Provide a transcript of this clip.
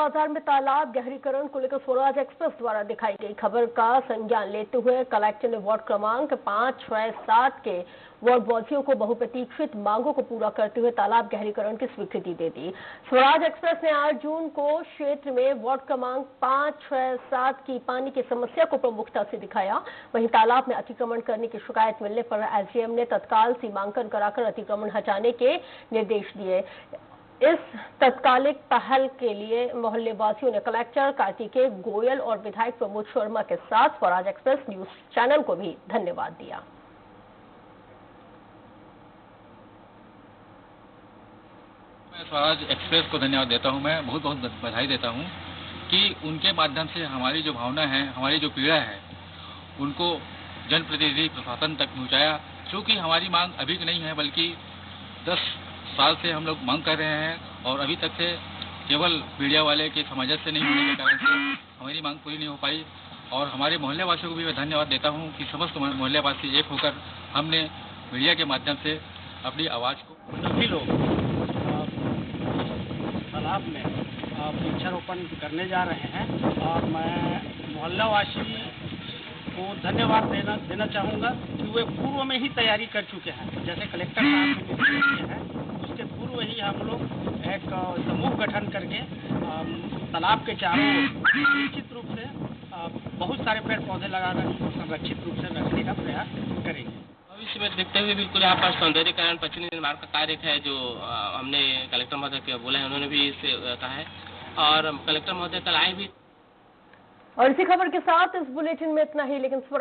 बाजार में तालाब गहरीकरण को लेकर स्वराज एक्सप्रेस द्वारा दिखाई गई खबर का संज्ञान लेते हुए कलेक्टर ने वार्ड क्रमांक 5, 6, 7 के वार्डवासियों को बहुप्रतीक्षित मांगों को पूरा करते हुए तालाब गहरीकरण की स्वीकृति दे दी। स्वराज एक्सप्रेस ने 8 जून को क्षेत्र में वार्ड क्रमांक 5, 6, 7 की पानी की समस्या को प्रमुखता से दिखाया। वहीं तालाब में अतिक्रमण करने की शिकायत मिलने पर एसडीएम ने तत्काल सीमांकन कराकर अतिक्रमण हटाने के निर्देश दिए। इस तत्कालिक पहल के लिए मोहल्ले वासियों ने कलेक्टर कार्तिकेय गोयल और विधायक प्रमोद शर्मा के साथ स्वराज एक्सप्रेस न्यूज चैनल को भी धन्यवाद दिया। मैं स्वराज एक्सप्रेस को धन्यवाद देता हूं। मैं बहुत बहुत बधाई देता हूं कि उनके माध्यम से हमारी जो भावना है, हमारी जो पीड़ा है, उनको जनप्रतिनिधि प्रशासन तक पहुंचाया। क्योंकि हमारी मांग अभी की नहीं है, बल्कि 10 साल से हम लोग मांग कर रहे हैं और अभी तक से केवल मीडिया वाले के सामंजस्य से नहीं होने के कारण से हमारी मांग पूरी नहीं हो पाई। और हमारे मोहल्ले वासियों को भी मैं धन्यवाद देता हूं कि समस्त मोहल्ले वासी एक होकर हमने मीडिया के माध्यम से अपनी आवाज को सभी लोग तालाब में वृक्षारोपण करने जा रहे हैं और मैं मोहल्ला वासी को धन्यवाद देना चाहूँगा कि वे पूर्व में ही तैयारी कर चुके हैं। जैसे कलेक्टर साहब ने निर्देश दिए हैं, उसके पूर्व ही हम लोग एक समूह गठन करके तालाब के चारों निश्चित रूप से बहुत सारे पेड़ पौधे लगाकर उसको संरक्षित रूप से रखने का प्रयास करेंगे। भविष्य में देखते हुए बिल्कुल यहाँ पर सौंदर्यीकरण पश्चिमी निर्माण का कार्य है, जो हमने कलेक्टर महोदय के बोला है, उन्होंने भी इसे कहा है और कलेक्टर महोदय कल आए भी। और इसी खबर के साथ इस बुलेटिन में इतना ही, लेकिन